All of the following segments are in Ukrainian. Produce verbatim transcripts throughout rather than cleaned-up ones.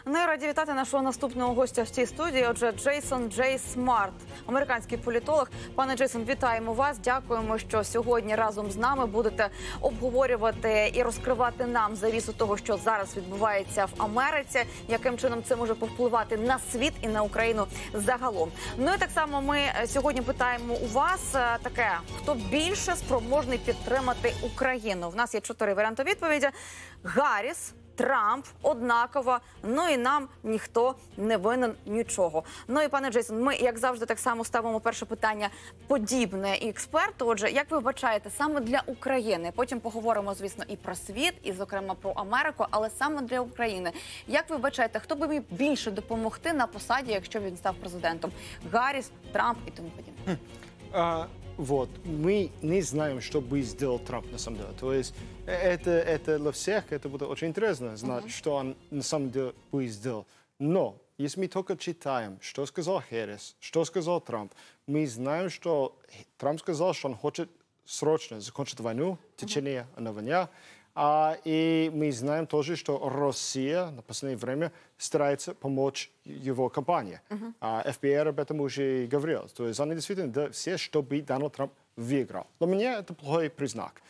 Ну і раді вітати нашого наступного гостя в цій студії. Отже, Джейсон Джей Смарт, американський політолог. Пане Джейсон, вітаємо вас. Дякуємо, що сьогодні разом з нами будете обговорювати і розкривати нам завісу того, що зараз відбувається в Америці, яким чином це може повпливати на світ і на Україну загалом. Ну і так само ми сьогодні питаємо у вас таке, хто більше спроможний підтримати Україну. В нас є чотири варіанти відповіді. Гарріс, Трамп, однаково, ну і нам ніхто не винен нічого. Ну і, пане Джейсон, ми, як завжди, так само ставимо перше питання подібне і експерту. Отже, як ви вбачаєте, саме для України? Потім поговоримо, звісно, і про світ, і, зокрема, про Америку, але саме для України. Як ви вбачаєте, хто би міг більше допомогти на посаді, якщо він став президентом? Гарріс, Трамп і тому подібне. А, вот, мы не знаем, что бы сделал Трамп на самом деле. То есть это, это для всех, это будет очень интересно знать, uh-huh. что он на самом деле бы сделал. Но если мы только читаем, что сказал Харрис, что сказал Трамп, мы знаем, что Трамп сказал, что он хочет срочно закончить войну в течение uh-huh. одного дня. А, и мы знаем тоже, что Россия на последнее время старается помочь его кампании. Uh-huh. а, эф би ар об этом уже говорил. То есть они действительно да, все, чтобы Дональд Трамп выиграл. Для меня это плохой признак.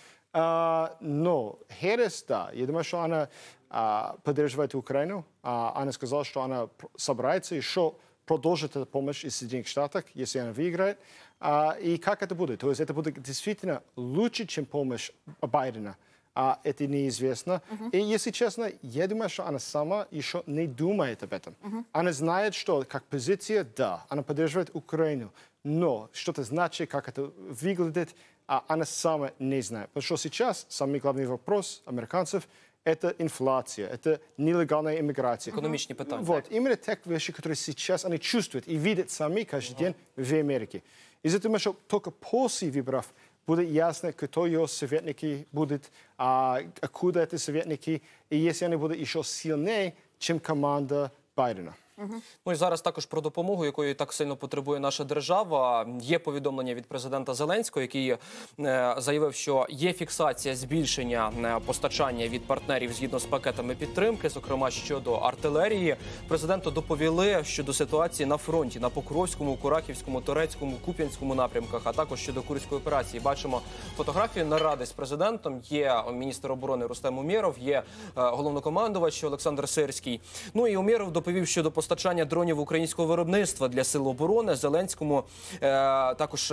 А, но Харрис, да, я думаю, что она а, поддерживает Украину. А, она сказала, что она собирается еще продолжить эту помощь из Соединенных Штатов, если она выиграет. А, и как это будет? То есть это будет действительно лучше, чем помощь Байдена. А это неизвестно. Uh-huh. И, если честно, я думаю, что она сама еще не думает об этом. Uh-huh. Она знает, что как позиция, да, она поддерживает Украину, но что-то значит, как это выглядит, а она сама не знает. Потому что сейчас самый главный вопрос американцев – это инфляция, это нелегальная иммиграция. Экономичные питания. Вот, именно те вещи, которые сейчас они чувствуют и видят сами каждый uh-huh. день в Америке. Из-за того, что только после выборов будет ясно, кто ее советники будут, а, откуда эти советники, и если они будут еще сильнее, чем команда Байдена. Угу. Ну і зараз також про допомогу, якої так сильно потребує наша держава. Є повідомлення від президента Зеленського, який е, заявив, що є фіксація збільшення е, постачання від партнерів згідно з пакетами підтримки, зокрема щодо артилерії. Президенту доповіли щодо ситуації на фронті, на Покровському, Курахівському, Торецькому, Куп'янському напрямках, а також щодо Курської операції. Бачимо фотографію наради з президентом. Є міністр оборони Рустем Умєров, є е, головнокомандувач Олександр Сирський. Ну і Умєров доповів щодо постачання Постачання дронів українського виробництва для сил оборони. Зеленському е, також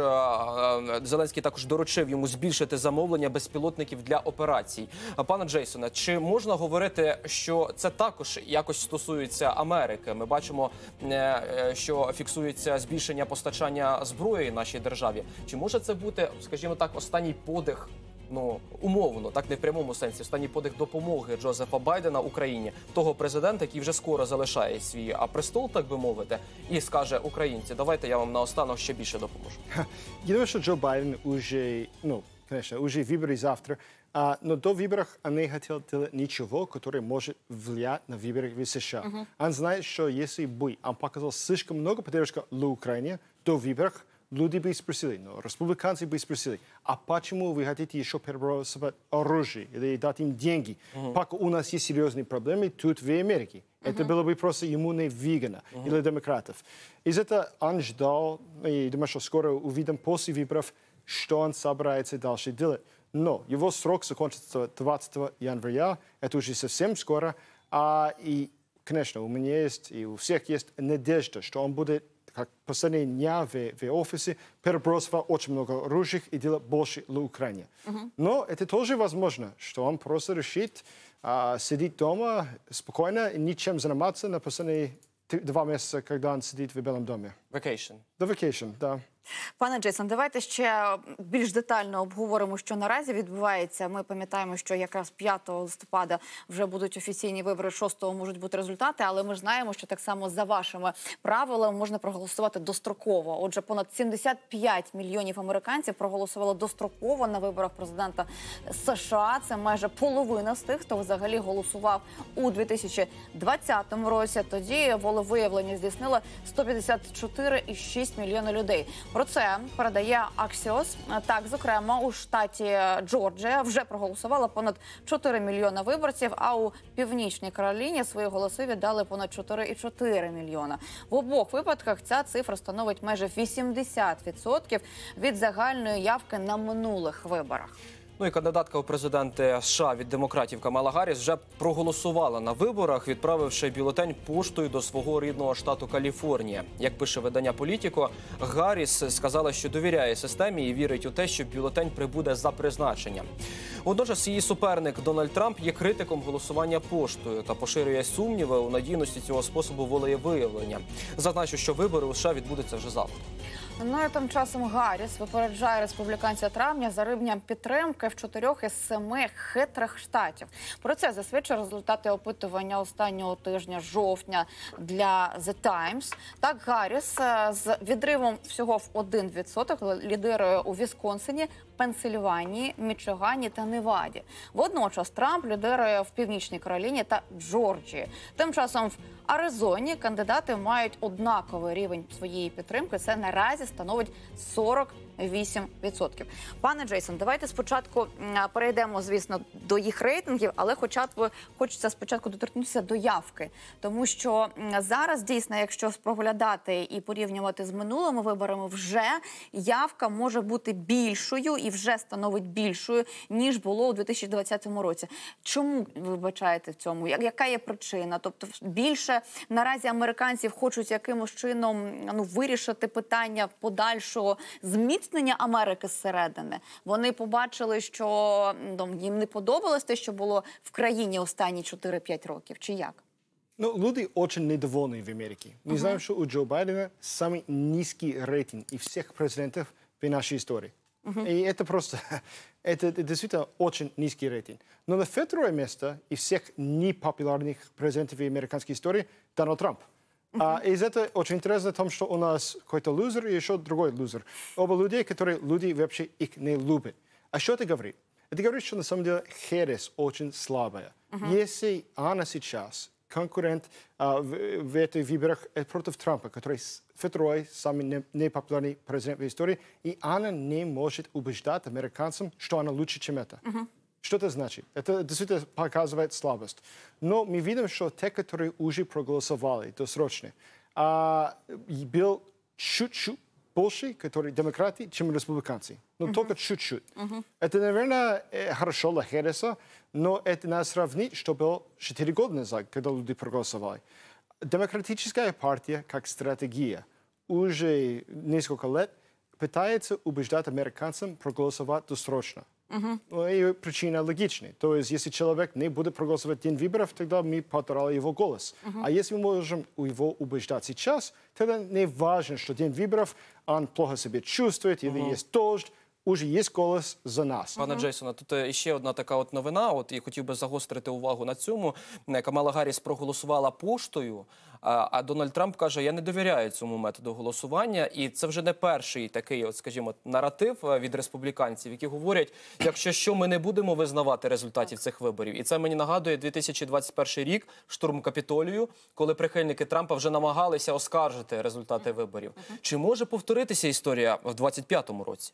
е, Зеленський також доручив йому збільшити замовлення безпілотників для операцій. Пане Джейсоне, чи можна говорити, що це також якось стосується Америки? Ми бачимо, е, що фіксується збільшення постачання зброї нашій державі. Чи може це бути, скажімо так, останній подих? Ну, умовно, так не в прямому сенсі, останній подих допомоги Джозефа Байдена Україні, того президента, який вже скоро залишає свій а престол, так би мовити, і скаже: українці, давайте я вам наостанок ще більше допоможу. Я думаю, что Джо Байден уже, ну, конечно, уже выборы завтра, а, но до выборов он не хотел делать ничего, которое может влиять на выборы в США. Uh-huh. Он знает, что если бы он показал слишком много поддержки для Украины до выборов, люди бы спросили, ну, республиканцы бы спросили, а почему вы хотите еще перебросывать оружие или дать им деньги, uh-huh. пока у нас есть серьезные проблемы тут в Америке? Uh-huh. Это было бы просто ему не выгодно, uh-huh. или демократов. Из этого он ждал, и думаю, что скоро увидим после выборов, что он собирается дальше делать. Но его срок закончится двадцатого января, это уже совсем скоро, а, и, конечно, у меня есть, и у всех есть надежда, что он будет как последние дня в, в офисе, перебросывал очень много оружия и делал больше для Украины. Uh-huh. Но это тоже возможно, что он просто решит а, сидеть дома спокойно и ничем заниматься на последние два месяца, когда он сидит в Белом доме. Vacation. The vacation, да. Пане Джейсон, давайте ще більш детально обговоримо, що наразі відбувається. Ми пам'ятаємо, що якраз п'ятого листопада вже будуть офіційні вибори, шостого можуть бути результати, але ми ж знаємо, що так само за вашими правилами можна проголосувати достроково. Отже, понад сімдесят п'ять мільйонів американців проголосувало достроково на виборах президента США. Це майже половина з тих, хто взагалі голосував у дві тисячі двадцятому році. Тоді волевиявлення здійснило сто п'ятдесят чотири цілих шість десятих мільйона людей. Про це передає Axios. Так, зокрема, у штаті Джорджія вже проголосувало понад чотири мільйона виборців, а у Північній Кароліні свої голоси віддали понад чотири цілих чотири мільйона. В обох випадках ця цифра становить майже вісімдесят відсотків від загальної явки на минулих виборах. Ну і кандидатка у президенти США від демократів Камала Гарріс вже проголосувала на виборах, відправивши бюлетень поштою до свого рідного штату Каліфорнія. Як пише видання «Політіко», Гарріс сказала, що довіряє системі і вірить у те, що бюлетень прибуде за призначенням. Водночас її суперник Дональд Трамп є критиком голосування поштою та поширює сумніви у надійності цього способу волевиявлення. Зазначу, що вибори у США відбудуться вже завтра. Ну і тим часом Гарріс випереджає республіканця Трампа за рівнем підтримки в чотирьох із семи хитрих штатів. Про це засвідчує результати опитування останнього тижня жовтня для The Times. Так, Гарріс з відривом всього в один відсоток лідирує у Вісконсині, Пенсильванії, Мічигані та Неваді. Водночас Трамп лідирує в Північній Кароліні та Джорджії. Тим часом в Аризоні кандидати мають однаковий рівень своєї підтримки. Це наразі становить сорок вісім відсотків. Пане Джейсон, давайте спочатку перейдемо, звісно, до їх рейтингів, але хоча б хочеться спочатку доторкнутися до явки. Тому що зараз, дійсно, якщо споглядати і порівнювати з минулими виборами, вже явка може бути більшою і вже становить більшою, ніж було у дві тисячі двадцятому році. Чому ви бачаєте в цьому? Яка є причина? Тобто більше наразі американців хочуть якимось чином ну, вирішити питання подальшого зміцнення Америки зсередини. Вони побачили, що ну, їм не подобалось те, що було в країні останні чотири-п'ять років. Чи як? Ну, люди очень недовольны в Америке. Мы uh-huh. знаем, что у Джо Байдена самый низкий рейтинг из всех президентов в нашей истории. Uh-huh. И это просто, это, это действительно очень низкий рейтинг. Но на второе место из всех непопулярных президентов в американской истории Дональд Трамп. Uh-huh. А из этого очень интересно в том, что у нас какой-то лузер и еще другой лузер. Оба людей, которые люди вообще их не любят. А что это говорит? Это говорит, что на самом деле Хэррис очень слабая. Uh-huh. Если она сейчас конкурент а, в, в этих выборах против Трампа, который второй самый непопулярный президент в истории, и она не может убеждать американцам, что она лучше, чем это. Uh-huh. Что это значит? Это действительно показывает слабость. Но мы видим, что те, которые уже проголосовали досрочно, а, был чуть-чуть больше, которые демократы, чем республиканцы. Но uh-huh. только чуть-чуть. Uh-huh. Это, наверное, хорошо для Хэрриса, но это не сравнить, что было четыре года назад, когда люди проголосовали. Демократическая партия, как стратегия, уже несколько лет пытается убеждать американцам проголосовать досрочно. Uh-huh. И причина логичная. То есть, если человек не будет проголосовать в день выборов, тогда мы потеряли его голос. Uh-huh. А если мы можем его убеждать сейчас, тогда не важно, что день выборов он плохо себя чувствует, или uh-huh. есть дождь, уже є голос за нас. Пане Джейсоне, тут ще одна така от новина, от і хотів би загострити увагу на цьому. Камала Гарріс проголосувала поштою, а, а Дональд Трамп каже, я не довіряю цьому методу голосування. І це вже не перший такий, от, скажімо, наратив від республіканців, які говорять, якщо що, ми не будемо визнавати результатів цих виборів. І це мені нагадує дві тисячі двадцять перший рік, штурм Капітолію, коли прихильники Трампа вже намагалися оскаржити результати виборів. Чи може повторитися історія в двадцять п'ятому році?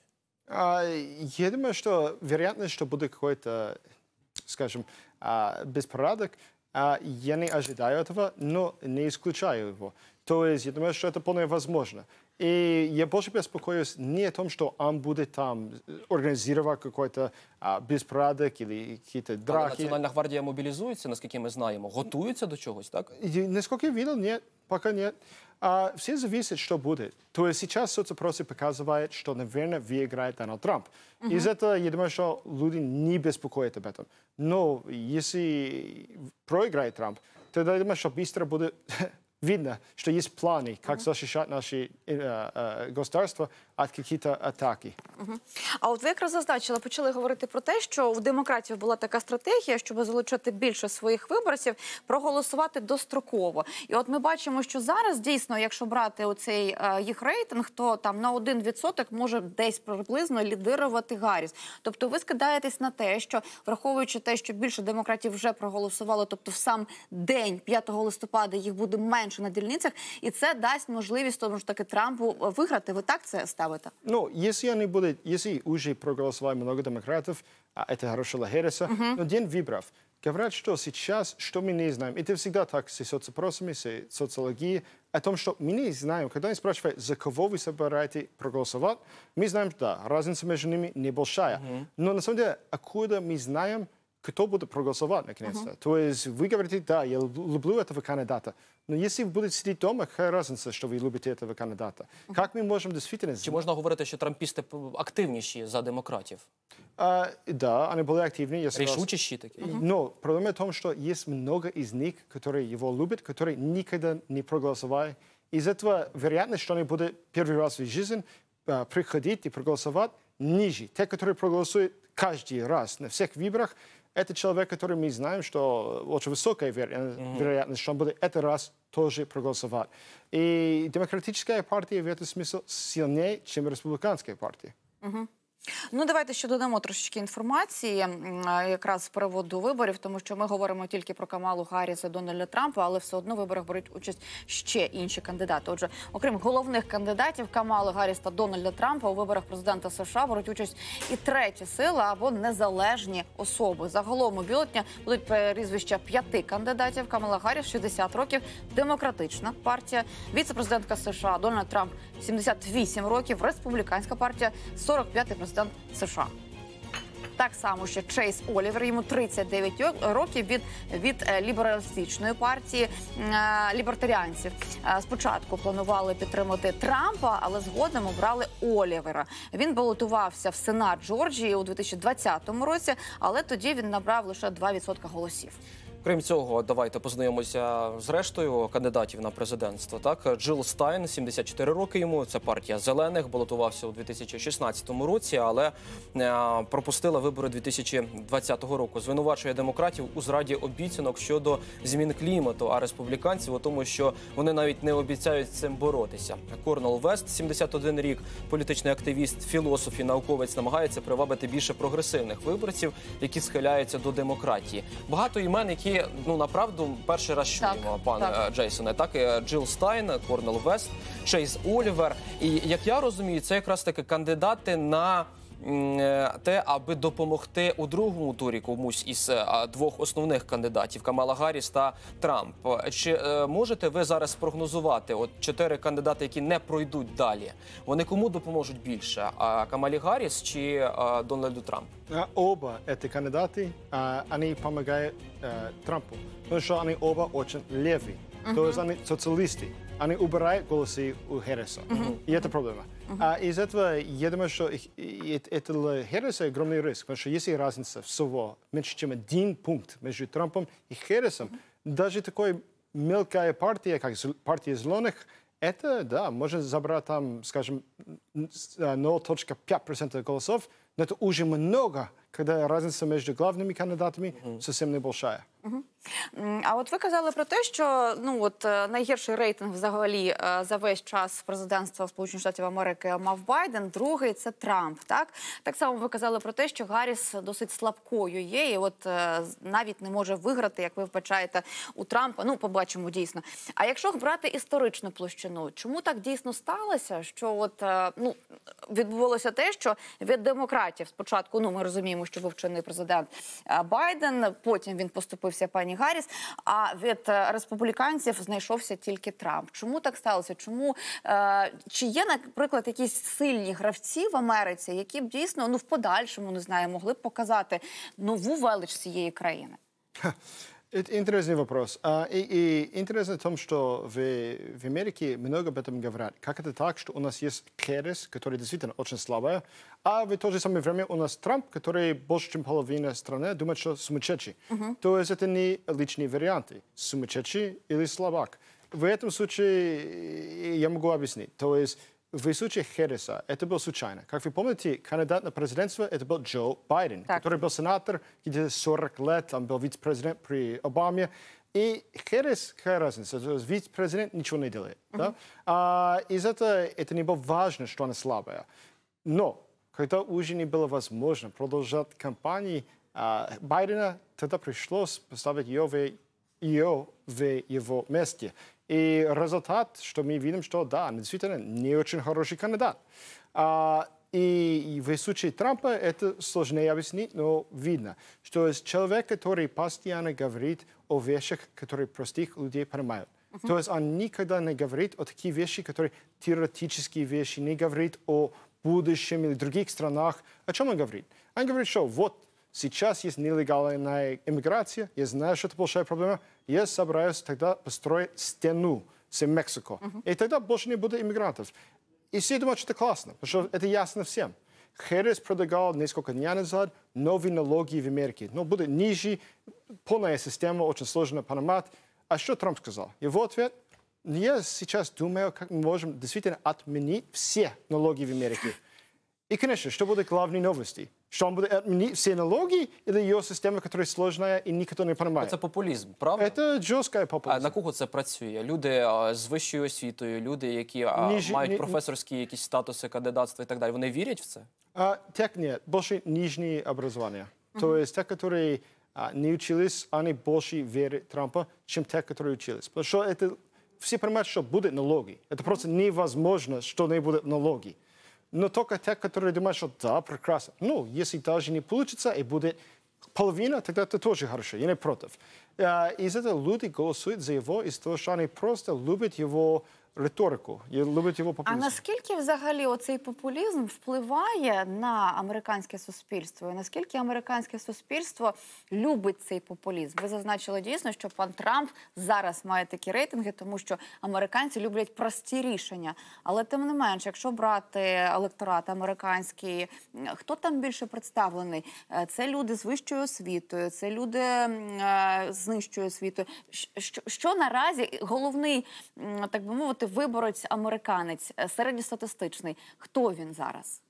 Я думаю, что вероятность, что будет какой-то, скажем, беспорядок, я не ожидаю этого, но не исключаю его. То есть я думаю, что это вполне возможно. И я больше беспокоюсь не о том, что он будет там организировать какой-то беспорядок или какие-то драки. Але Національна гвардія мобілізується, наскільки ми знаємо, готується до чогось, так? Насколько я видел, нет, пока нет. А, все зависит, что будет. То есть сейчас соцопросы показывают, что, наверное, выиграет Дональд Трамп. Uh-huh. Из этого, я думаю, что люди не беспокоят об этом. Но если проиграет Трамп, тогда я думаю, что быстро будет видно, что есть планы, как uh-huh. защищать наши э, э, государства від каких-то атаки. Угу. А от ви якраз зазначили, почали говорити про те, що в демократів була така стратегія, щоб залучити більше своїх виборців, проголосувати достроково. І от ми бачимо, що зараз дійсно, якщо брати оцей е, їх рейтинг, то там на один відсоток може десь приблизно лідирувати Гарріс. Тобто ви скидаєтесь на те, що враховуючи те, що більше демократів вже проголосувало, тобто в сам день п'ятого листопада їх буде менше, менше на дільницях, і це дасть можливість тому ж таки Трампу виграти. Ви так це ставите? Ну, если они будут, если уже проголосовали много демократов, а это хорошо для Хэрриса, uh-huh. но день выборов. Говорят, что сейчас, что мы не знаем, это всегда так с соцопросами, с социологией, о том, что мы не знаем, когда они спрашивают, за кого вы собираетесь проголосовать, мы знаем, да, разница между ними небольшая. Uh-huh. Но на самом деле, откуда мы знаем, кто будет проголосовать наконец-то? Uh-huh. То есть вы говорите, да, я люблю этого кандидата, но если вы будете сидеть дома, какая разница, что вы любите этого кандидата? Uh-huh. Как мы можем действительно... Чи можна говорити, що трампісти активніші за демократів? А, да, они были активны. Решучищи такие. Uh-huh. Но проблема в том, что есть много из них, которые его любят, которые никогда не проголосовали. Из этого вероятность, что они будут первый раз в жизни а, приходить и проголосовать, ниже. Те, которые проголосуют каждый раз на всех выборах, это человек, который мы знаем, что очень высокая вероятность, uh-huh. вероятность, что он будет этот раз тоже проголосовать. И демократическая партия в этом смысле сильнее, чем республиканская партия. Uh-huh. Ну, давайте ще додамо трошечки інформації якраз з приводу виборів, тому що ми говоримо тільки про Камалу Гарріс і Дональда Трампа, але все одно в виборах беруть участь ще інші кандидати. Отже, окрім головних кандидатів Камали Гарріс та Дональда Трампа, у виборах президента США беруть участь і треті сили або незалежні особи. Загалом у бюлетені будуть прізвища п'яти кандидатів. Камала Гарріс, шістдесят років, демократична партія, віце-президентка США Дональд Трамп, сімдесят вісім років, республіканська партія, сорок п'ятий президент США. Так само ще Чейз Олівер, йому тридцять дев'ять років, від, від лібералістичної партії е, лібертаріанців. Е, спочатку планували підтримати Трампа, але згодом обрали Олівера. Він балотувався в Сенат Джорджії у дві тисячі двадцятому році, але тоді він набрав лише два відсотки голосів. Крім цього, давайте познайомимося з рештою кандидатів на президентство. Так, Джил Стайн, сімдесят чотири роки йому, це партія Зелених, балотувався у дві тисячі шістнадцятому році, але е, пропустила вибори дві тисячі двадцятого року. Звинувачує демократів у зраді обіцянок щодо змін клімату, а республіканців у тому, що вони навіть не обіцяють з цим боротися. Корнел Вест, сімдесят один рік, політичний активіст, філософ і науковець, намагається привабити більше прогресивних виборців, які схиляються до демократії. Багато імен, які ну, направду, перший раз чуємо, пане так. Джейсоне. Так, Джил Стайн, Корнел Вест, Чейз Олівер. І, як я розумію, це якраз таки кандидати на те, аби допомогти у другому турі комусь із двох основних кандидатів – Камала Гарріс та Трамп. Чи е, можете ви зараз спрогнозувати, от чотири кандидати, які не пройдуть далі, вони кому допоможуть більше? А Камалі Гарріс чи а, Дональду Трампу? Оба эти кандидаты, они помогают Трампу, потому что они оба очень левые, uh-huh. то есть они социалисты. Они убирают голосы у Хэрриса. Uh-huh. И это проблема. Uh-huh. А из этого, я думаю, что это для Хэрриса огромный риск, потому что если разница всего меньше, чем один пункт между Трампом и Хэррисом, uh-huh. даже такой мелкая партия, как партия Зеленых, это, да, может забрать там, скажем, ноль целых пять процента голосов, но это уже много, когда разница между главными кандидатами uh-huh. совсем небольшая. Uh-huh. А от ви казали про те, що ну от найгірший рейтинг взагалі за весь час президентства Сполучених Штатів Америки мав Байден, другий – це Трамп, так? Так само ви казали про те, що Гарріс досить слабкою є, і от навіть не може виграти, як ви вбачаєте, у Трампа. Ну, побачимо дійсно. А якщо брати історичну площину, чому так дійсно сталося, що от, ну, відбувалося те, що від демократів спочатку, ну, ми розуміємо, що був чинний президент Байден, потім він поступився пані Гарріс, а від республіканців знайшовся тільки Трамп. Чому так сталося? Чому, е, чи є, наприклад, якісь сильні гравці в Америці, які б дійсно, ну, в подальшому, не знаю, могли б показати нову велич цієї країни? Это интересный вопрос. А, и, и интересно в том, что в, в Америке много об этом говорят. Как это так, что у нас есть Хэррис, который действительно очень слабая, а в то же самое время у нас Трамп, который больше, чем половина страны думает, что сумасшедший. Uh-huh. То есть это не личные варианты, сумасшедший или слабак. В этом случае я могу объяснить. То есть в случае Хэрриса это было случайно. Как вы помните, кандидат на президентство это был Джо Байден, так. который был сенатор, где сорок лет, он был вице-президент при Обаме. И Хэррис, какая разница, вице-президент ничего не делает. Uh-huh. Да? А, из этого это не было важно, что она слабая. Но когда уже не было возможно продолжать кампанию а, Байдена, тогда пришлось поставить ее в ее в его месте. И результат, что мы видим, что да, действительно не очень хороший кандидат. А, и в случае Трампа это сложнее объяснить, но видно, что есть человек, который постоянно говорит о вещах, которые простых людей понимают. Uh-huh. То есть он никогда не говорит о таких вещах, которые теоретические вещи, не говорит о будущем или других странах. О чем он говорит? Он говорит, что вот сейчас есть нелегальная иммиграция, я знаю, что это большая проблема, я собираюсь тогда построить стену с Мексикой, uh-huh. и тогда больше не будет иммигрантов. И все думают, что это классно, потому что это ясно всем. Хэррис предлагал несколько дней назад новые налоги в Америке, но будет ниже, полная система, очень сложно понимать. А что Трамп сказал? Его ответ: я сейчас думаю, как мы можем действительно отменить все налоги в Америке. И, конечно, что будут главные новости? Что он будет отменить все налоги или ее система, которая сложная і ніхто не понимає? Це популізм, правда? Це жорсткий популізм. А на кого це працює? Люди а, з вищою освітою, люди, які а, Ніж- мають ні- професорські якісь статуси, кандидатства і так далі, вони вірять в це? А, так нет, больше нижнее образование. Mm-hmm. То есть те, которые а, не учились, они больше верят Трампа, чем те, которые учились. Потому что это, все понимают, что будут налоги. Это просто невозможно, что не будут налоги. Но только те, которые думают, что да, прекрасно. Ну, если даже не получится и будет половина, тогда это тоже хорошо, я не против. А, из-за этого люди голосуют за его из-за того, что они просто любят его риторику, і любить його А популізм. наскільки взагалі оцей популізм впливає на американське суспільство? І наскільки американське суспільство любить цей популізм? Ви зазначили дійсно, що пан Трамп зараз має такі рейтинги, тому що американці люблять прості рішення. Але тим не менш, якщо брати електорат американський, хто там більше представлений? Це люди з вищою освітою, це люди е, з нижчою освітою. Що, що наразі головний, так би мовити, виборець американець, середньостатистичний, хто він зараз?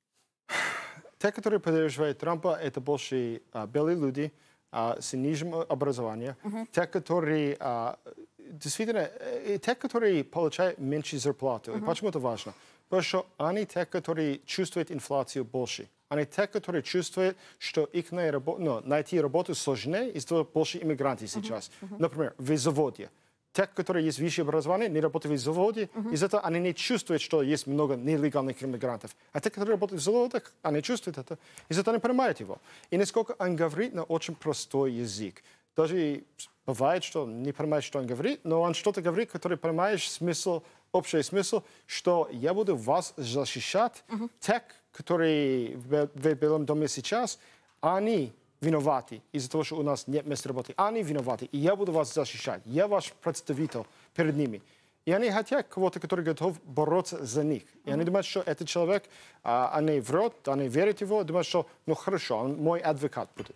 Те, которые поддерживают Трампа, это больше а, белые люди а, с нижним образованием. Uh-huh. Те, которые а, действительно, э, те, которые получают меньше зарплату. Uh-huh. Почему это важно? Потому что они те, которые чувствуют инфляцию больше. Они те, которые чувствуют, что их не рабо- ну, найти работу сложнее, из-за того больше иммигрантов сейчас. Uh-huh. Uh-huh. Например, в заводе. Те, которые есть высшее образование, не работают в заводе, uh-huh. из-за этого они не чувствуют, что есть много нелегальных иммигрантов. А те, которые работают в заводах, они чувствуют это, из-за этого они понимают его. И насколько он говорит на очень простой язык. Даже бывает, что не понимаешь, что он говорит, но он что-то говорит, который понимаешь смысл, общий смысл, что я буду вас защищать. Uh-huh. Те, которые в, в Белом доме сейчас, они виноваты из-за того, что у нас нет места работы. Они виноваты, и я буду вас защищать. Я ваш представитель перед ними. И они хотят кого-то, который готов бороться за них. И они думают, что этот человек, а, они врут, они верят в его, думают, что ну хорошо, он мой адвокат будет.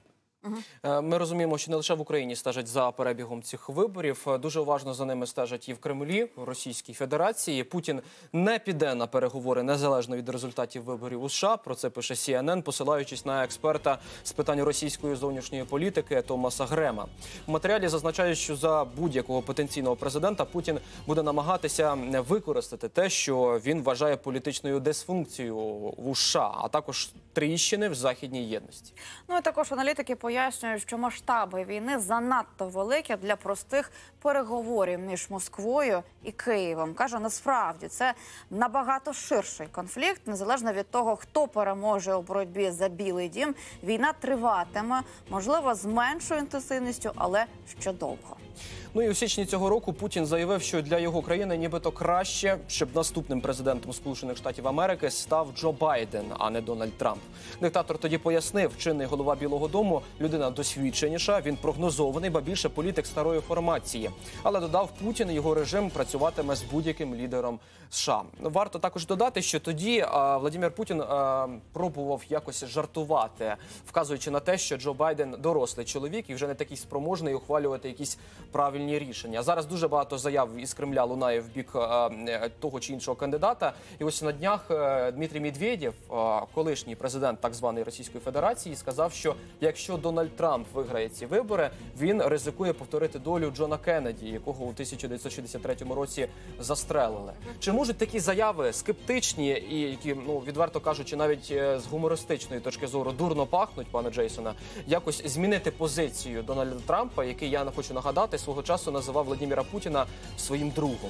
Ми розуміємо, що не лише в Україні стежать за перебігом цих виборів. Дуже уважно за ними стежать і в Кремлі, в Російській Федерації. Путін не піде на переговори незалежно від результатів виборів у США. Про це пише Сі Ен Ен, посилаючись на експерта з питань російської зовнішньої політики Томаса Грема. У матеріалі зазначають, що за будь-якого потенційного президента Путін буде намагатися використати те, що він вважає політичною дисфункцією в США, а також тріщини в західній єдності. Ну і також аналітики пояснюють, що масштаби війни занадто великі для простих переговорів між Москвою і Києвом. Каже, насправді це набагато ширший конфлікт, незалежно від того, хто переможе у боротьбі за Білий дім. Війна триватиме, можливо, з меншою інтенсивністю, але ще довго. Ну і у січні цього року Путін заявив, що для його країни нібито краще, щоб наступним президентом Сполучених Штатів Америки став Джо Байден, а не Дональд Трамп. Диктатор тоді пояснив, чинний голова Білого дому – людина досвідченіша, він прогнозований, ба більше політик старої формації. Але додав, Путін і його режим працюватиме з будь-яким лідером США. Варто також додати, що тоді а, Владимир Путін а, пробував якось жартувати, вказуючи на те, що Джо Байден дорослий чоловік і вже не такий спроможний ухвалювати якісь правильні рішення. Зараз дуже багато заяв із Кремля лунає в бік а, того чи іншого кандидата. І ось на днях а, Дмитрій Медведєв, а, колишній президент так званої Російської Федерації, сказав, що якщо Дональд Трамп виграє ці вибори, він ризикує повторити долю Джона Кеннеді, якого у тисяча дев'ятсот шістдесят третьому році застрелили. Чи можуть такі заяви скептичні і які, ну, відверто кажучи, навіть з гумористичної точки зору дурно пахнуть, пане Джейсоне, якось змінити позицію Дональда Трампа, який, я хочу нагадати, Мarte свого часу називав Владимира Путіна своїм другом.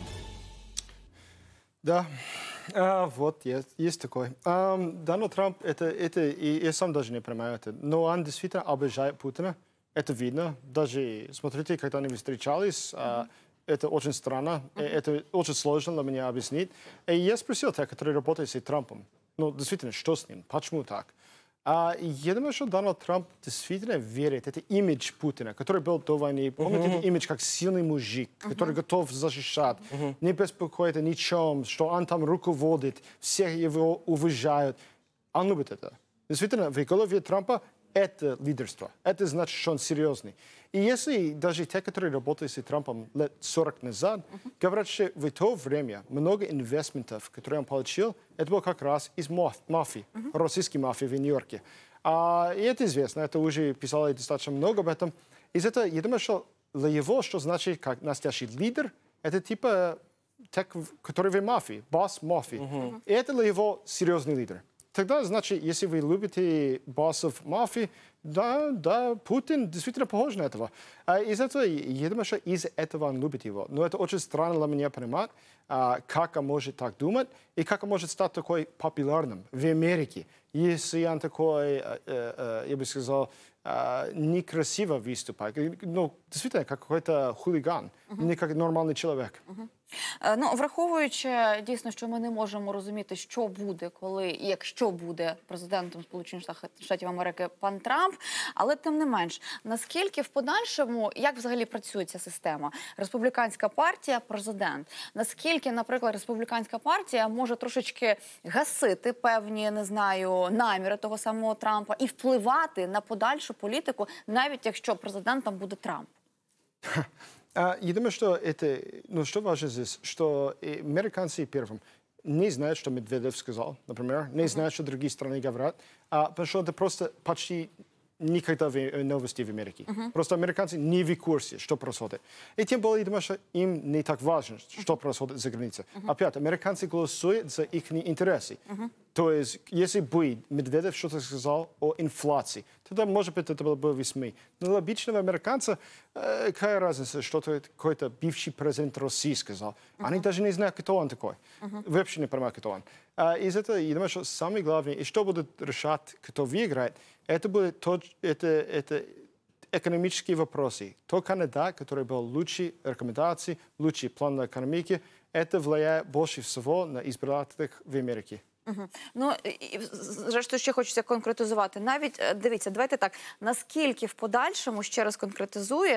Да, а, вот, есть, есть такой. А, Дональд Трамп, это, это и я сам даже не понимаю это, но он действительно обожает Путина, это видно. Даже, смотрите, когда они встречались, а, это очень странно, mm-hmm. это очень сложно для меня объяснить. И я спросил тех, которые работают с Трампом, ну, действительно, что с ним, почему так? А я думаю, что Дональд Трамп действительно верит в этот имидж Путина, который был до войны. Помните, uh-huh. этот имидж как сильный мужик, uh-huh. который готов защищать, uh-huh. не беспокоит о ничем, что он там руководит, всех его уважают. Он любит это. Действительно, в голове Трампа это лидерство. Это значит, что он серьезный. И если даже те, которые работали с Трампом лет сорок назад, uh-huh. говорят, что в то время много инвестментов, которые он получил, это было как раз из мафии, uh-huh. российской мафии в Нью-Йорке. А, и это известно, это уже писали достаточно много об этом. Из этого, я думаю, что для его, что значит как настоящий лидер, это типа тех, которые в мафии, босс мафии. Uh-huh. И это для его серьезный лидер. Тогда, значит, если вы любите боссов мафии, да, да, Путин действительно похож на этого. А из этого, я думаю, что из этого он любит его. Но это очень странно для меня понимать, а, как он может так думать и как он может стать такой популярным в Америке, если он такой, а, а, я бы сказал, а, некрасиво выступает. Ну, действительно, как какой-то хулиган, uh-huh. не как нормальный человек. Uh-huh. Ну, враховуючи, дійсно, що ми не можемо розуміти, що буде, коли і якщо буде президентом Сполучених Штатів Америки пан Трамп, але тим не менш, наскільки в подальшому, як взагалі працює ця система? Республіканська партія, президент. Наскільки, наприклад, республіканська партія може трошечки гасити певні, не знаю, наміри того самого Трампа і впливати на подальшу політику, навіть якщо президентом буде Трамп? Я думаю, что это, ну, что важно здесь, что американцы, первым, не знают, что Медведев сказал, например, не знают, что другие страны говорят, а, потому что это просто почти никогда в новости в Америке. Uh-huh. Просто американцы не в курсе, что происходит. И тем более, я думаю, что им не так важно, что происходит за границей. Uh-huh. Опять, американцы голосуют за их интересы. Uh-huh. То есть, если бы Медведев что-то сказал о инфляции, тогда, может быть, это было бы в СМИ. Но для обычного американца, э, какая разница, что какой-то бывший президент России сказал. Uh-huh. Они даже не знают, кто он такой. Uh-huh. Вообще не понимают, кто он. А из этого, я думаю, что самое главное, и что будет решать, кто выиграет, это будет тот, это, это экономические вопросы. Тот кандидат, который был лучшие рекомендации, лучший план на экономике, это влияет больше всего на избирателей в Америке. Угу. Ну, і, зрештою, ще хочеться конкретизувати. Навіть, дивіться, давайте так, наскільки в подальшому, ще раз конкретизує,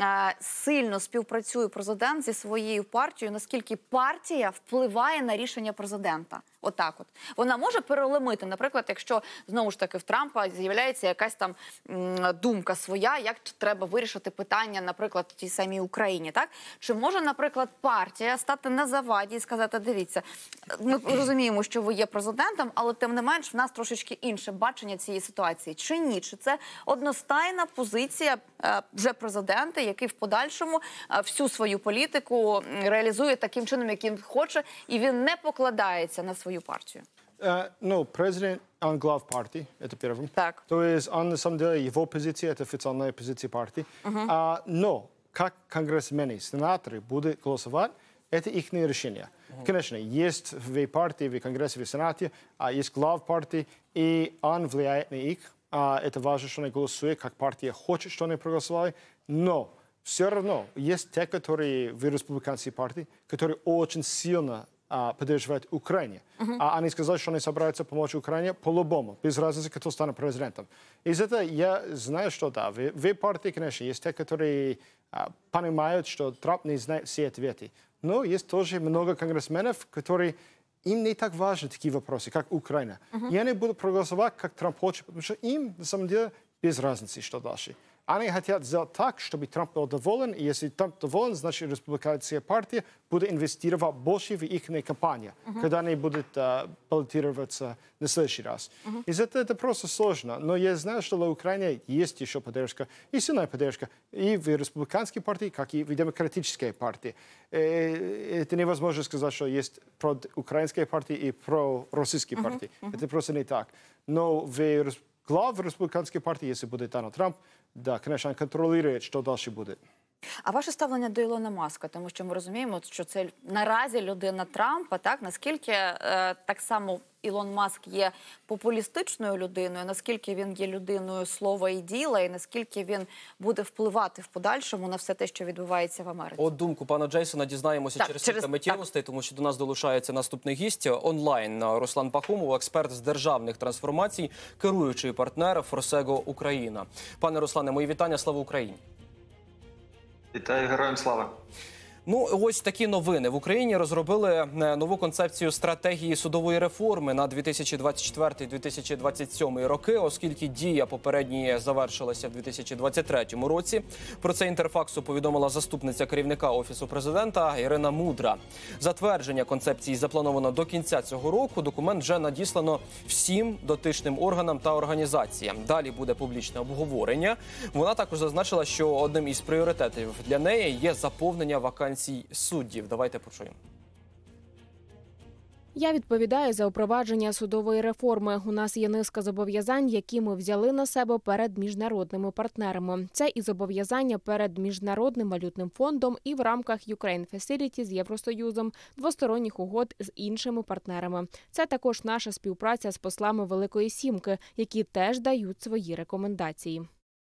сильно співпрацює президент зі своєю партією, наскільки партія впливає на рішення президента. Отак от. Вона може переломити, наприклад, якщо, знову ж таки, в Трампа з'являється якась там м, думка своя, як треба вирішити питання, наприклад, в тій самій Україні, так? Чи може, наприклад, партія стати на заваді і сказати, дивіться, ми розуміємо, що ви є президентом, але тим не менш в нас трошечки інше бачення цієї ситуації. Чи ні? Чи це одностайна позиція е, вже президента, який в подальшому е, всю свою політику реалізує таким чином, яким хоче, і він не покладається на свою партию? Uh, ну, президент, он глав партии, это первым. Так. То есть, он, на самом деле, его позиция, это официальная позиция партии. Uh-huh. А, но, как конгрессмены, сенаторы будут голосовать, это их решение. Uh-huh. Конечно, есть в партии, в Конгрессе, в Сенате, а есть глав партии, и он влияет на их. А, это важно, что они голосуют, как партия хочет, что они проголосовали. Но все равно есть те, которые в республиканской партии, которые очень сильно поддерживать Украине. Uh-huh. А они сказали, что они собираются помочь Украине по-любому, без разницы, кто станет президентом. Из этого я знаю, что да, в, в партии, конечно, есть те, которые а, понимают, что Трамп не знает все ответы. Но есть тоже много конгрессменов, которые им не так важны такие вопросы, как Украина. Uh-huh. И они будут проголосовать, как Трамп хочет, потому что им, на самом деле, без разницы, что дальше. Они хотят сделать так, чтобы Трамп был доволен, и если Трамп доволен, значит, республиканская партия будет инвестировать больше в их кампанию, uh-huh. когда они будут uh, баллотироваться на следующий раз. Uh-huh. Из этого это просто сложно. Но я знаю, что для Украины есть еще поддержка, и сильная поддержка, и в республиканской партии, как и в демократической партии. Это невозможно сказать, что есть проукраинская партия и пророссийская uh-huh. партия. Uh-huh. Это просто не так. Но в глав республиканской партии, если будет Дональд Трамп, да, конечно, он контролирует, что дальше будет. А ваше ставлення до Ілона Маска? Тому що ми розуміємо, що це наразі людина Трампа, так? Наскільки е, так само Ілон Маск є популістичною людиною, наскільки він є людиною слова і діла, і наскільки він буде впливати в подальшому на все те, що відбувається в Америці? От думку пана Джейсона дізнаємося Так, через через- кілька миттєвостей, тому що до нас долучається наступний гість онлайн Руслан Пахомов, експерт з державних трансформацій, керуючий партнер Форсего Україна. Пане Руслане, мої вітання, слава Україні! Вітаю, героям слава! Ну, ось такі новини. В Україні розробили е, нову концепцію стратегії судової реформи на дві тисячі двадцять четвертий - дві тисячі двадцять сьомий роки, оскільки дія попередньої завершилася в дві тисячі двадцять третьому році. Про це Інтерфаксу повідомила заступниця керівника Офісу президента Ірина Мудра. Затвердження концепції заплановано до кінця цього року. Документ вже надіслано всім дотичним органам та організаціям. Далі буде публічне обговорення. Вона також зазначила, що одним із пріоритетів для неї є заповнення вакансій суддів. Давайте почуємо. Я відповідаю за впровадження судової реформи. У нас є низка зобов'язань, які ми взяли на себе перед міжнародними партнерами. Це і зобов'язання перед Міжнародним валютним фондом і в рамках Ukraine Facility з Євросоюзом, двосторонніх угод з іншими партнерами. Це також наша співпраця з послами Великої Сімки, які теж дають свої рекомендації.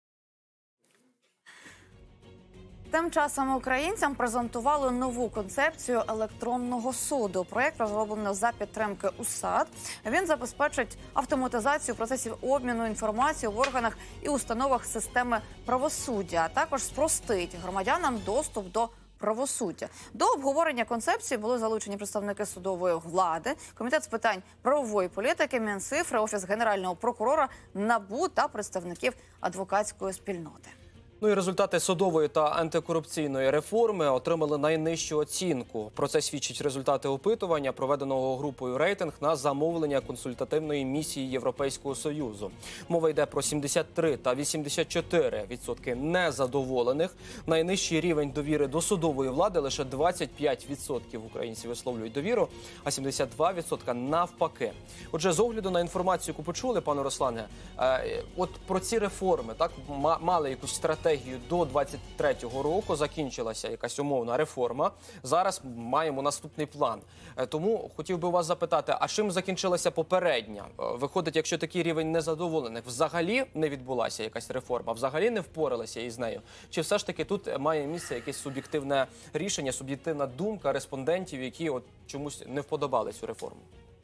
Тим часом українцям презентували нову концепцію електронного суду. Проєкт розроблено за підтримки УСАД. Він забезпечить автоматизацію процесів обміну інформацією в органах і установах системи правосуддя, а також спростить громадянам доступ до правосуддя. До обговорення концепції були залучені представники судової влади, Комітет з питань правової політики, Мінцифри, Офіс Генерального прокурора, НАБУ та представників адвокатської спільноти. Ну і результати судової та антикорупційної реформи отримали найнижчу оцінку. Про це свідчать результати опитування, проведеного групою «Рейтинг» на замовлення консультативної місії Європейського Союзу. Мова йде про сімдесят три та вісімдесят чотири відсотки незадоволених. Найнижчий рівень довіри до судової влади – лише двадцять п'ять відсотків українців висловлюють довіру, а сімдесят два відсотки навпаки. Отже, з огляду на інформацію, яку почули, пане Руслане, е, от про ці реформи, так, мали якусь стратегію до двадцять третього року, закінчилася якась умовна реформа. Зараз маємо наступний план. Тому хотів би вас запитати, а чим закінчилася попередня? Виходить, якщо такий рівень незадоволених, взагалі не відбулася якась реформа, взагалі не впоралися із нею? Чи все ж таки тут має місце якесь суб'єктивне рішення, суб'єктивна думка респондентів, які от чомусь не вподобали цю реформу?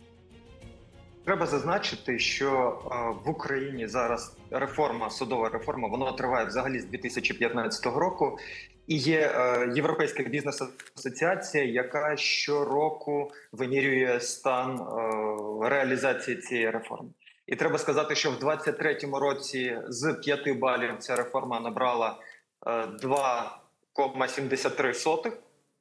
Треба зазначити, що е, в Україні зараз реформа, судова реформа, вона триває взагалі з дві тисячі п'ятнадцятого року. І є е, Європейська бізнес-асоціація, яка щороку вимірює стан е, реалізації цієї реформи. І треба сказати, що в двадцять третьому році з п'яти балів ця реформа набрала е, два цілих сімдесят три сотих.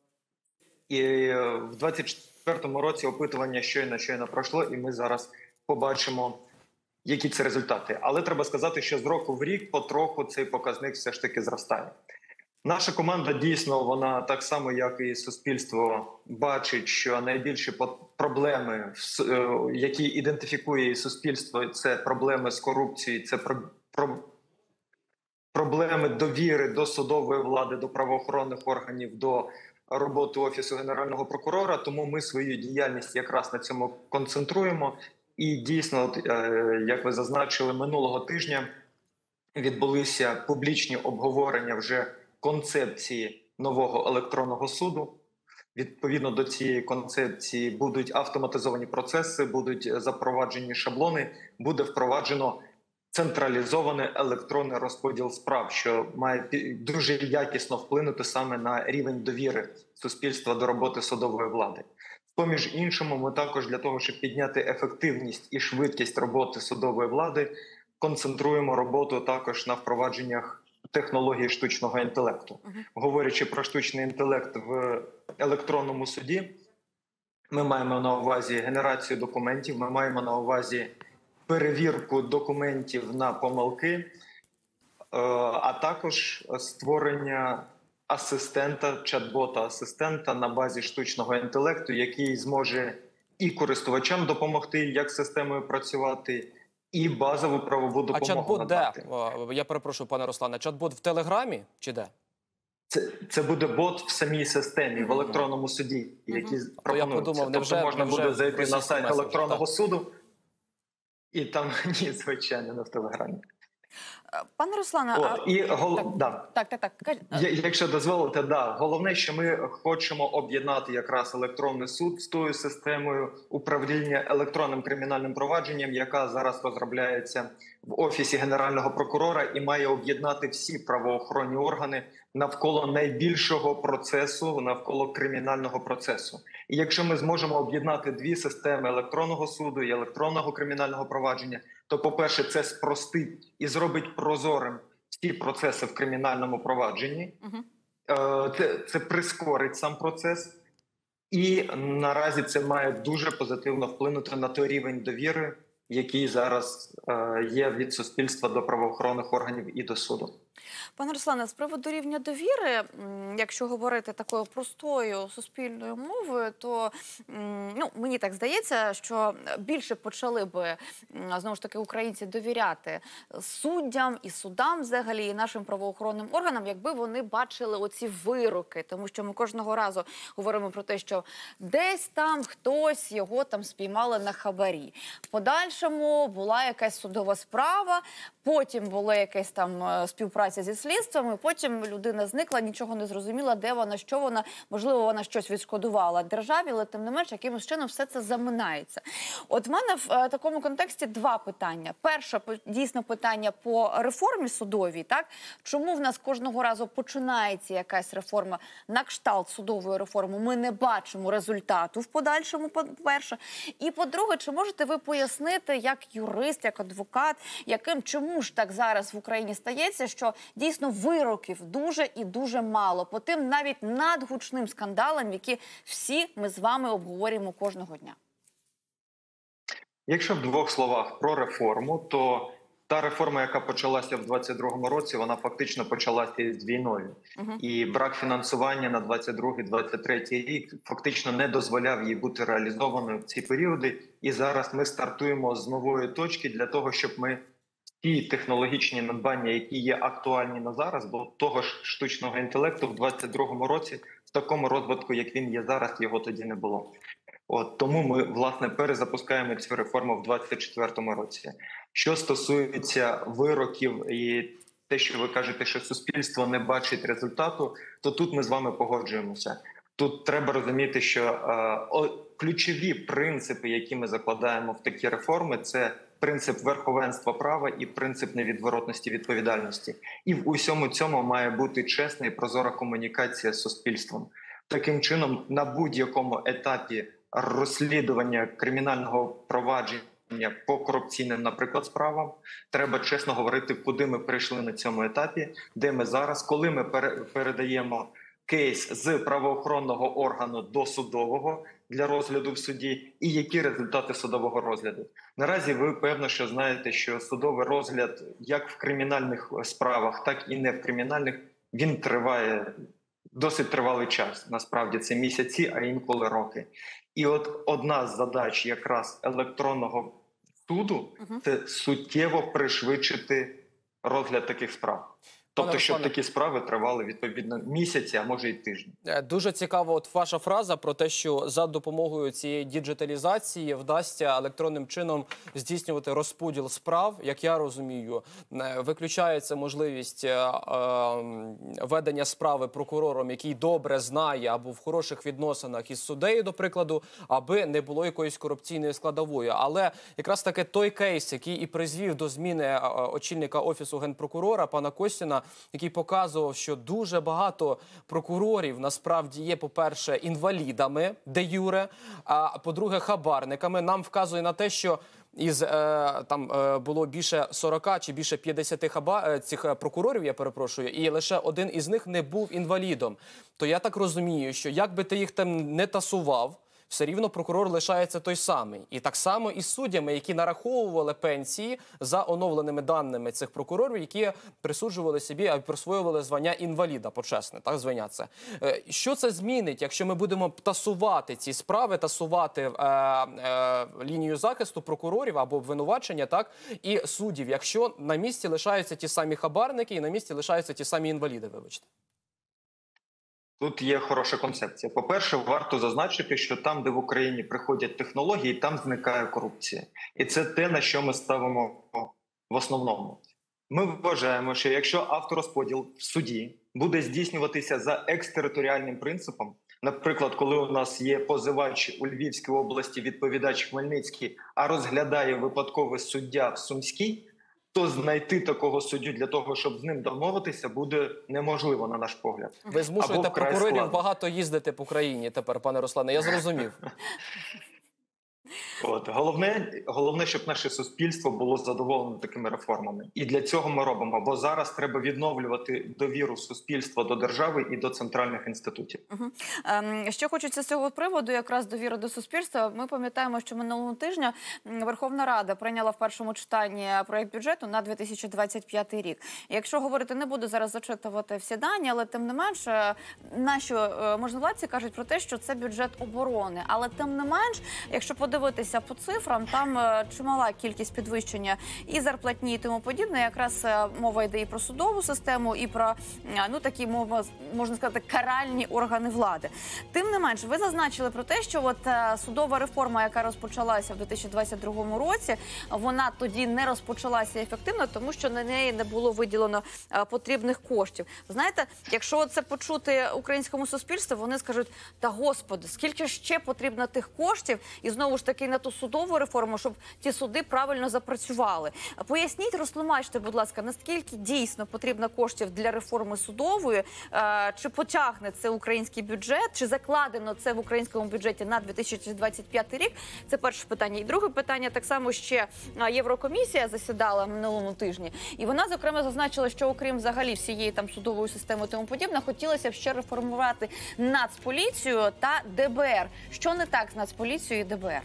І е, в двадцять четвертому році опитування щойно-щойно пройшло, і ми зараз побачимо, які це результати. Але треба сказати, що з року в рік потроху цей показник все ж таки зростає. Наша команда дійсно, вона так само, як і суспільство, бачить, що найбільші проблеми, які ідентифікує суспільство, це проблеми з корупцією, це про, про, проблеми довіри до судової влади, до правоохоронних органів, до роботи Офісу Генерального прокурора. Тому ми свою діяльність якраз на цьому концентруємо. І дійсно, от, як ви зазначили, минулого тижня відбулися публічні обговорення вже концепції нового електронного суду. Відповідно до цієї концепції будуть автоматизовані процеси, будуть запроваджені шаблони, буде впроваджено централізований електронний розподіл справ, що має дуже якісно вплинути саме на рівень довіри суспільства до роботи судової влади. Поміж іншому, ми також для того, щоб підняти ефективність і швидкість роботи судової влади, концентруємо роботу також на впровадженнях технології штучного інтелекту. Uh-huh. Говорячи про штучний інтелект в електронному суді, ми маємо на увазі генерацію документів, ми маємо на увазі перевірку документів на помилки, а також створення асистента, чат-бота-асистента на базі штучного інтелекту, який зможе і користувачам допомогти, як з системою працювати, і базову правову допомогу надати. А чат-бот надати. де? Я перепрошую, пане Руслане, чат-бот в Телеграмі чи де? Це, це буде бот в самій системі, в електронному суді, який я пропонується. подумав, невже- Тобто можна невже буде зайти на російський сайт меседж, електронного так. суду, і там, ні, звичайно, не в Телеграмі. Е, Пане Руслане, а... От, і гол... так, да. так, так, так. Кажіть. Я- Якщо дозволите, да. Головне, що ми хочемо об'єднати якраз електронний суд з тою системою управління електронним кримінальним провадженням, яка зараз розробляється в Офісі Генерального прокурора і має об'єднати всі правоохоронні органи навколо найбільшого процесу, навколо кримінального процесу. І якщо ми зможемо об'єднати дві системи електронного суду і електронного кримінального провадження, то, по-перше, це спростить і зробить прозорим всі процеси в кримінальному провадженні. Мгм. Е, Це, це прискорить сам процес. І наразі це має дуже позитивно вплинути на той рівень довіри, який зараз е, є від суспільства до правоохоронних органів і до суду. Пане Руслане, з приводу рівня довіри, м, якщо говорити такою простою суспільною мовою, то м, ну, мені так здається, що більше почали би, м, знову ж таки, українці довіряти суддям і судам взагалі, і нашим правоохоронним органам, якби вони бачили оці вироки. Тому що ми кожного разу говоримо про те, що десь там хтось його там спіймали на хабарі. В подальшому була якась судова справа, потім була якась там е, співпраця зі слідством, і потім людина зникла, нічого не зрозуміла, де вона, що вона, можливо, вона щось відшкодувала державі, але тим не менш, якимось чином все це заминається. От в мене в е, такому контексті два питання. Перше, по- дійсно, питання по реформі судовій, так? Чому в нас кожного разу починається якась реформа на кшталт судової реформи? Ми не бачимо результату в подальшому, по-перше. І по-друге, чи можете ви пояснити, як юрист, як адвокат, яким, чому ж так зараз в Україні стається, що дійсно вироків дуже і дуже мало по тим навіть надгучним скандалам, які всі ми з вами обговорюємо кожного дня? Якщо в двох словах про реформу, то та реформа, яка почалася в двадцять другому році, вона фактично почалася з війною. Мгм. І брак фінансування на двадцять другий - двадцять третій рік фактично не дозволяв їй бути реалізованою в ці періоди. І зараз ми стартуємо з нової точки для того, щоб ми ті технологічні надбання, які є актуальні на зараз, бо того ж штучного інтелекту в двадцять другому році в такому розвитку, як він є зараз, його тоді не було. От тому ми власне перезапускаємо цю реформу в двадцять четвертому році. Що стосується вироків і те, що ви кажете, що суспільство не бачить результату, то тут ми з вами погоджуємося. Тут треба розуміти, що е, о, ключові принципи, які ми закладаємо в такі реформи, це принцип верховенства права і принцип невідворотності відповідальності. І в усьому цьому має бути чесна і прозора комунікація з суспільством. Таким чином, на будь-якому етапі розслідування кримінального провадження по корупційним, наприклад, справам, треба чесно говорити, куди ми прийшли на цьому етапі, де ми зараз, коли ми пере- передаємо кейс з правоохоронного органу до судового для розгляду в суді, і які результати судового розгляду. Наразі ви певно, що знаєте, що судовий розгляд як в кримінальних справах, так і не в кримінальних, він триває досить тривалий час. Насправді це місяці, а інколи роки. І от одна з задач якраз електронного суду Мгм. – це суттєво пришвидшити розгляд таких справ. Тобто, Пане щоб Руслане. такі справи тривали, відповідно, місяці, а може й тижні. Е, Дуже цікава от ваша фраза про те, що за допомогою цієї діджиталізації вдасться електронним чином здійснювати розподіл справ. Як я розумію, е, виключається можливість е, е, ведення справи прокурором, який добре знає або в хороших відносинах із суддею, до прикладу, аби не було якоїсь корупційної складової. Але якраз таки той кейс, який і призвів до зміни е, очільника Офісу Генпрокурора, пана Костіна, який показував, що дуже багато прокурорів насправді є, по-перше, інвалідами де юре, а по-друге, хабарниками. Нам вказує на те, що із е, там е, було більше сорока чи більше п'ятдесяти хаба е, цих е, прокурорів, я перепрошую, і лише один із них не був інвалідом. То я так розумію, що як би ти їх там не тасував, все рівно прокурор лишається той самий. І так само і з суддями, які нараховували пенсії за оновленими даними цих прокурорів, які присуджували собі, а присвоювали звання інваліда почесне, так звання це. Е, Що це змінить, якщо ми будемо тасувати ці справи, тасувати е, е, лінію захисту прокурорів або обвинувачення, так, і суддів, якщо на місці лишаються ті самі хабарники і на місці лишаються ті самі інваліди, вибачте? Тут є хороша концепція. По-перше, варто зазначити, що там, де в Україні приходять технології, там зникає корупція. І це те, на що ми ставимо в основному. Ми вважаємо, що якщо авторозподіл в суді буде здійснюватися за екстериторіальним принципом, наприклад, коли у нас є позивач у Львівській області, відповідач Хмельницький, а розглядає випадковий суддя в Сумській, то знайти такого суддю для того, щоб з ним домовитися, буде неможливо, на наш погляд. Ви змушуєте прокурорів складно. багато їздити по країні тепер, пане Руслане, я зрозумів. От головне, головне, щоб наше суспільство було задоволене такими реформами, і для цього ми робимо. Бо зараз треба відновлювати довіру суспільства до держави і до центральних інститутів. Угу. Ем, що хочеться з цього приводу, якраз довіри до суспільства. Ми пам'ятаємо, що минулого тижня Верховна Рада прийняла в першому читанні проєкт бюджету на дві тисячі двадцять п'ятий рік. Якщо говорити, не буду зараз зачитувати всі дані, але тим не менш, наші можновладці кажуть про те, що це бюджет оборони. Але тим не менш, якщо подивитися по цифрам, там е, чимала кількість підвищення і зарплатні, і тому подібне. Якраз е, мова йде і про судову систему, і про, е, ну, такі, мова, можна сказати, каральні органи влади. Тим не менш, ви зазначили про те, що от е, судова реформа, яка розпочалася в дві тисячі двадцять другому році, вона тоді не розпочалася ефективно, тому що на неї не було виділено е, потрібних коштів. Знаєте, якщо це почути українському суспільству, вони скажуть, та господи, скільки ще потрібно тих коштів, і знову ж таки на ту судову реформу, щоб ті суди правильно запрацювали. Поясніть, розтлумачте, будь ласка, наскільки дійсно потрібно коштів для реформи судової, чи потягне це український бюджет, чи закладено це в українському бюджеті на дві тисячі двадцять п'ятий рік? Це перше питання. І друге питання, так само ще Єврокомісія засідала минулому тижні, і вона, зокрема, зазначила, що окрім взагалі всієї там судової системи і тому подібне, хотілося б ще реформувати Нацполіцію та Д Б Р. Що не так з Нацполіцією і Д Б Р?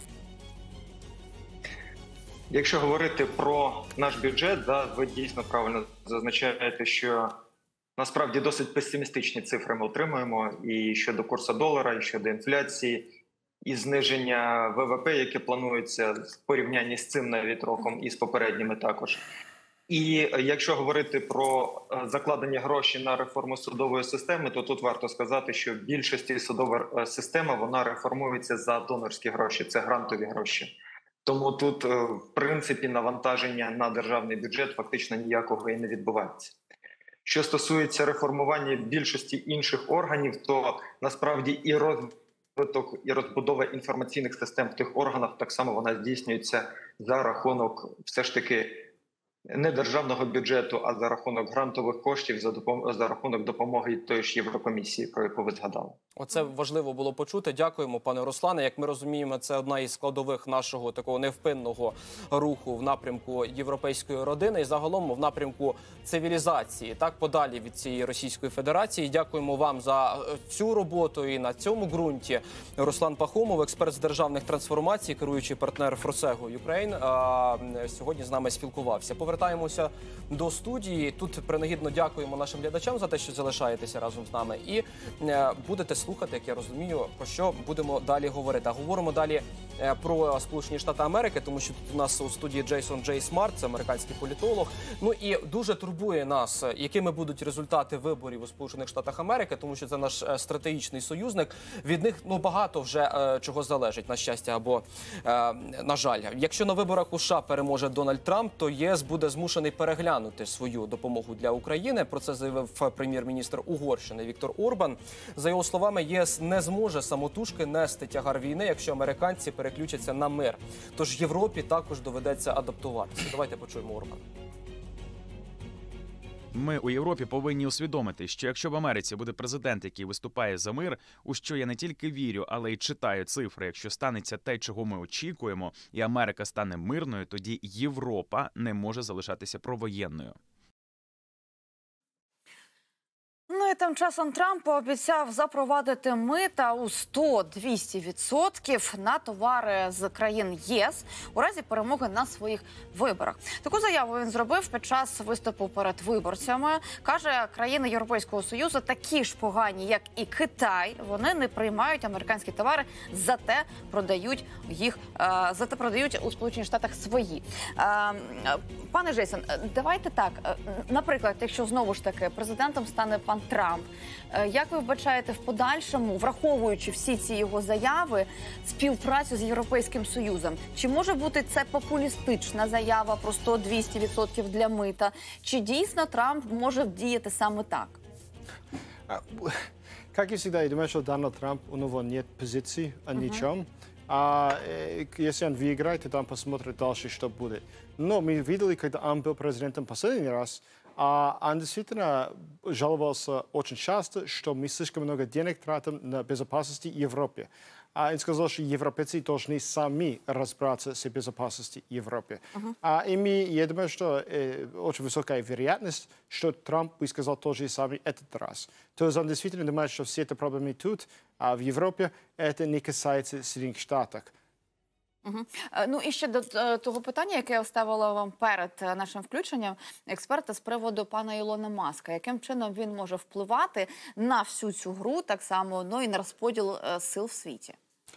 Якщо говорити про наш бюджет, да, ви дійсно правильно зазначаєте, що насправді досить песимістичні цифри ми отримуємо і щодо курсу долара, і щодо інфляції, і зниження В В П, яке планується в порівнянні з цим навіть роком і з попередніми також. І якщо говорити про закладені гроші на реформу судової системи, то тут варто сказати, що в більшості судова система, вона реформується за донорські гроші, це грантові гроші. Тому тут, в принципі, навантаження на державний бюджет фактично ніякого і не відбувається. Що стосується реформування більшості інших органів, то насправді і розвиток, і розбудова інформаційних систем в тих органах так само вона здійснюється за рахунок все ж таки не державного бюджету, а за рахунок грантових коштів, за, допом... за рахунок допомоги тої ж Єврокомісії, про яку ви згадали. Оце важливо було почути. Дякуємо, пане Руслане. Як ми розуміємо, це одна із складових нашого такого невпинного руху в напрямку європейської родини і загалом в напрямку цивілізації, так, подалі від цієї Російської Федерації. Дякуємо вам за цю роботу і на цьому ґрунті. Руслан Пахомов, експерт з державних трансформацій, керуючий партнер Фросего Юкрейн, сьогодні з нами спілкувався. Повертаємося до студії. Тут принагідно дякуємо нашим глядачам за те, що залишаєтеся разом з нами. І будете слухати, як я розумію, про що будемо далі говорити. А говоримо далі про Сполучені Штати Америки, тому що тут у нас у студії Джейсон Джей Смарт, це американський політолог. Ну і дуже турбує нас, якими будуть результати виборів у Сполучених Штатах Америки, тому що це наш стратегічний союзник. Від них, ну, багато вже е, чого залежить, на щастя або е, на жаль. Якщо на виборах у США переможе Дональд Трамп, то ЄС буде змушений переглянути свою допомогу для України. Про це заявив прем'єр-міністр Угорщини Віктор Орбан. За його словами, ЄС не зможе самотужки нести тягар війни, якщо американці переключаться на мир. Тож Європі також доведеться адаптуватися. Давайте почуємо Орбана. Ми у Європі повинні усвідомити, що якщо в Америці буде президент, який виступає за мир, у що я не тільки вірю, але й читаю цифри, якщо станеться те, чого ми очікуємо, і Америка стане мирною, тоді Європа не може залишатися провоєнною. Ну і тим часом Трамп пообіцяв запровадити мита у сто-двісті відсотків на товари з країн ЄС у разі перемоги на своїх виборах. Таку заяву він зробив під час виступу перед виборцями. Каже, країни Європейського Союзу такі ж погані, як і Китай. Вони не приймають американські товари, зате продають їх, зате продають у Сполучених Штатах свої. Пане Джейсон, давайте так. Наприклад, якщо знову ж таки президентом стане пан Трамп, Трамп. Е, Як ви вбачаєте в подальшому, враховуючи всі ці його заяви, співпрацю з Європейським Союзом? Чи може бути це популістична заява про сто-двісті відсотків для мита? Чи дійсно Трамп може діяти саме так? А, Как и всегда, я думаю, что Дональд Трамп, у него нет позиции о ничем. А э, если он выиграет, то там посмотрит дальше, что будет. Но мы видели, когда он был президентом последний раз, а он действительно жаловался очень часто, что мы слишком много денег тратим на безопасность в Европе. А он сказал, что европейцы должны сами разбираться с безопасностью Европы. Uh-huh. А и мы, я думаю, что э, очень высокая вероятность, что Трамп бы сказал то же самое этот раз. То есть он действительно думает, что все эти проблемы тут, а в Европе, это не касается Соединенных Штатов. Угу. Ну і ще до е, того питання, яке я ставила вам перед е, нашим включенням, експерта з приводу пана Ілона Маска. Яким чином він може впливати на всю цю гру, так само, ну і на розподіл е, сил в світі?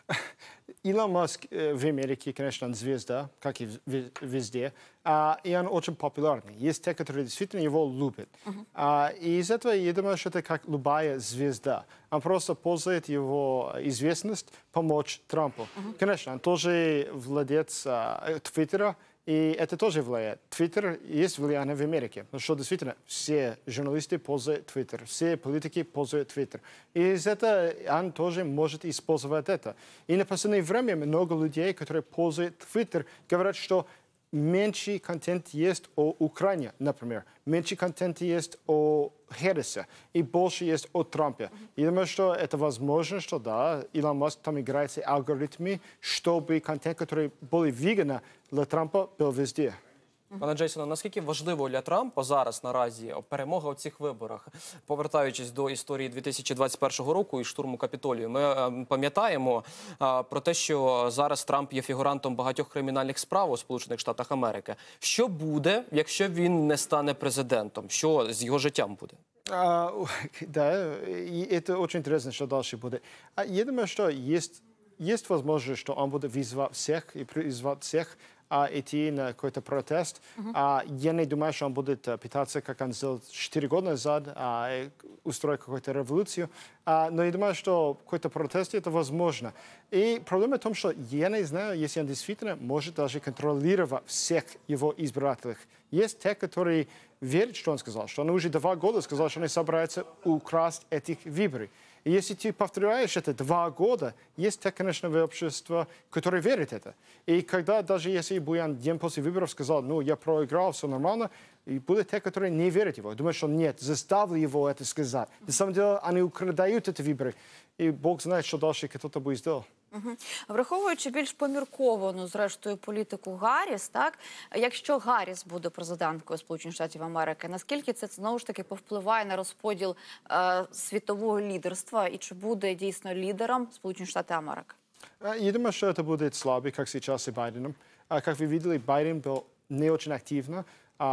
Илон Маск э, в Америке, конечно, он звезда, как и в- везде, а, и он очень популярный. Есть те, которые действительно его любят. Uh-huh. А, и из этого я думаю, что это как любая звезда. Он просто пользует его известность помочь Трампу. Uh-huh. Конечно, он тоже владелец а, Твиттера, и это тоже влияет. Твиттер есть влияние в Америке, потому что действительно все журналисты пользуют Твиттер, все политики пользуют Твиттер. И из этого он тоже может использовать это. И на последнее время много людей, которые пользуют Твиттер, говорят, что меньше контент есть о Украине, например. Меньше контента есть о Харрисе и больше есть о Трампе. Я думаю, что это возможно, что да, Илон Маск там играет с алгоритмами, чтобы контент, который был выгоден для Трампа, был везде. Пане Джейсоне, наскільки важливо для Трампа зараз наразі перемога у цих виборах? Повертаючись до історії дві тисячі двадцять першого року і штурму Капітолію, ми е, пам'ятаємо е, про те, що зараз Трамп є фігурантом багатьох кримінальних справ у Сполучених Штатах Америки. Що буде, якщо він не стане президентом? Що з його життям буде? А, да, и это очень интересно, что дальше будет. А я думаю, что есть, есть возможность, что он будет вызвать всех и призвать всех а, идти на какой-то протест. Uh-huh. А, я не думаю, что он будет а, пытаться, как он сделал четыре года назад, а, устроить какую-то революцию. А, но я думаю, что какой-то протест это возможно. И проблема в том, что я не знаю, если он действительно может даже контролировать всех его избирателей. Есть те, которые верят, что он сказал, что он уже два года сказал, что он собирается украсть этих выборов. И если ты повторяешь это два года, есть те, конечно, в обществе, которые верят в это. И когда даже если Буян день после выборов сказал, ну, я проиграл, все нормально, и будут те, которые не верят в его. Думают, что нет, заставили его это сказать. На самом деле, они украдают эти выборы. И Бог знает, что дальше кто-то будет сделать. Угу. Враховуючи більш помірковану, зрештою, політику Гарріс, так, якщо Гарріс буде президенткою Сполучених Штатів Америки, наскільки це, знову ж таки, повпливає на розподіл е, світового лідерства і чи буде дійсно лідером Сполучених Штатів Америки? Я думаю, что это будет слабый, как сейчас и Байденом. Как вы видели, Байден был не очень активно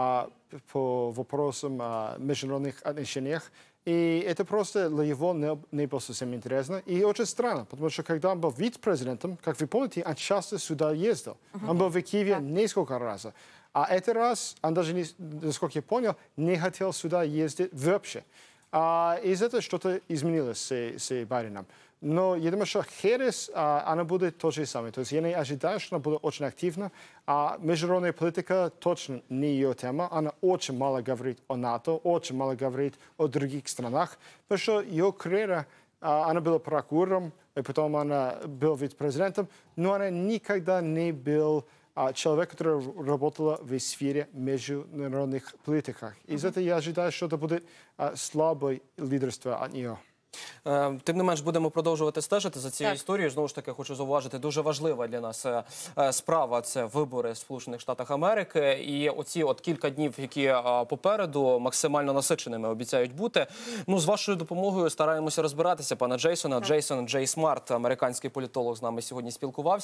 по вопросам международных отношений. И это просто для него не, не было совсем интересно. И очень странно, потому что когда он был вице-президентом, как вы помните, он часто сюда ездил. Uh-huh. Он был в Киеве yeah. несколько раз. А этот раз, он даже, не, насколько я понял, не хотел сюда ездить вообще. А из этого что-то изменилось с, с Байденом. Но я думаю, что Харрис, она будет то же самое. То есть я не ожидаю, что она будет очень активна. А международная политика точно не ее тема. Она очень мало говорит о НАТО, очень мало говорит о других странах. Потому что ее карьера, она была прокурором, и потом она была вице-президентом, но она никогда не была человек, который работал в сфере международных политик. Из этого я ожидаю, что это будет слабое лидерство от нее. Тим не менш, будемо продовжувати стежити за цією так. історією. Знову ж таки, хочу зауважити, дуже важлива для нас справа – це вибори в Сполучених Штатах Америки. І оці от кілька днів, які попереду, максимально насиченими обіцяють бути. Ну, з вашою допомогою стараємося розбиратися, пане Джейсоне. Джейсон Джей Смарт, американський політолог, з нами сьогодні спілкувався.